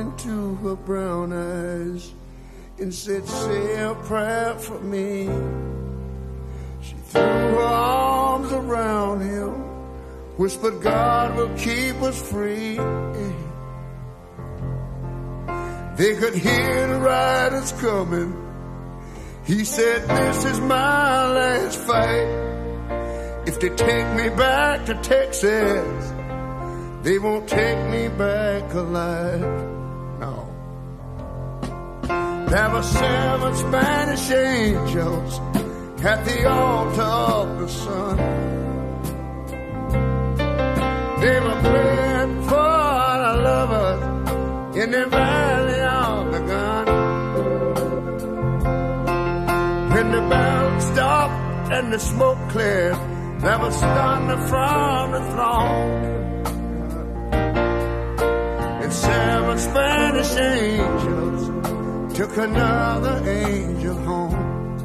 into her brown eyes and said, say a prayer for me. She threw her arms around him, whispered, God will keep us free. They could hear the riders coming. He said, this is my last fight. If they take me back to Texas, they won't take me back alive. No. There were 7 Spanish angels at the altar of the sun. They were praying for the lovers in the valley of the gun. When the bell stopped and the smoke cleared, there was thunder from the throne. And 7 Spanish angels took another angel home.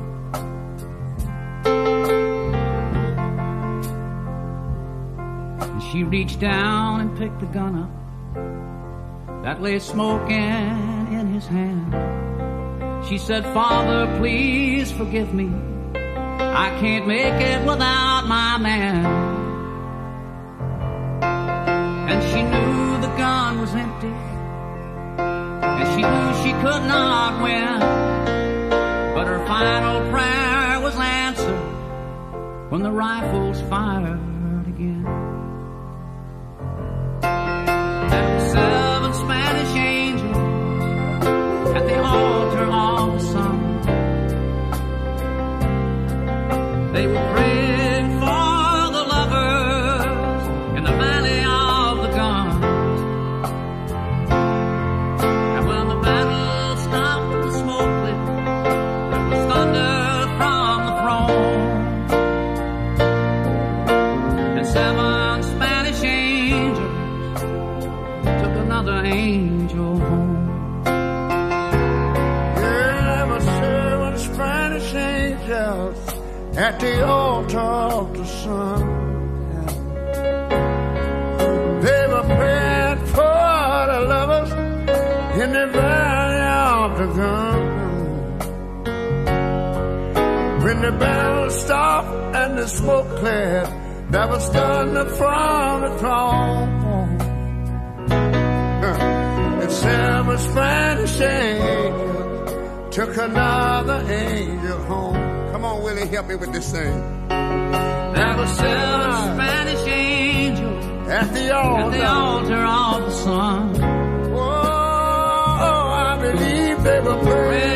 And she reached down and picked the gun up that lay smoking in his hand. She said, Father, please forgive me. I can't make it without my man. And she knew the gun was empty, and she knew she could not win. But her final prayer was answered when the rifles fired again. There were 7 Spanish angels at the altar of the sun. They were praying for the lovers in the valley of the guns. And when the battle stopped and the smoke lit, there was thunder from the throne. And 7 Spanish angels took another angel home. Spanish angels at the altar of the sun. They were praying for the lovers in the valley of the gun. When the battle stopped and the smoke cleared, there was thunder from the throne. And 7 Spanish angels took another angel home. Come on, Willie, help me with this thing. There were 7 Spanish angels at the altar of the sun. Oh, I believe they were praying